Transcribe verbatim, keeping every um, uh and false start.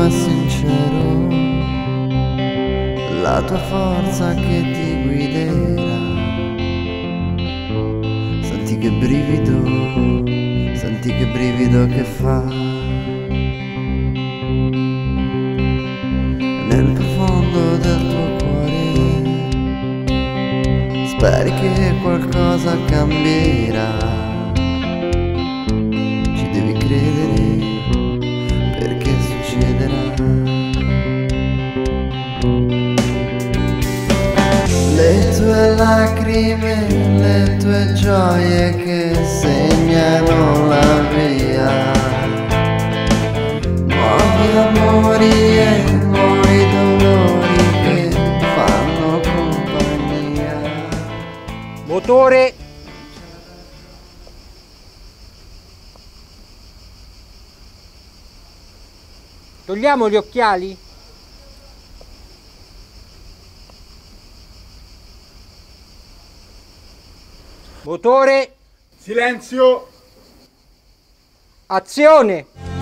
ma sincero, la tua forza che ti guiderà. Senti che brivido, senti che brivido che fa. Nel profondo del tuo cuore speri che qualcosa cambierà. Ci devi credere perché succederà. Le tue lacrime, le tue gioie che segnano la via, nuovi amori e nuovi dolori che fanno compagnia. Motore. Togliamo gli occhiali? Motore. Silenzio. Azione.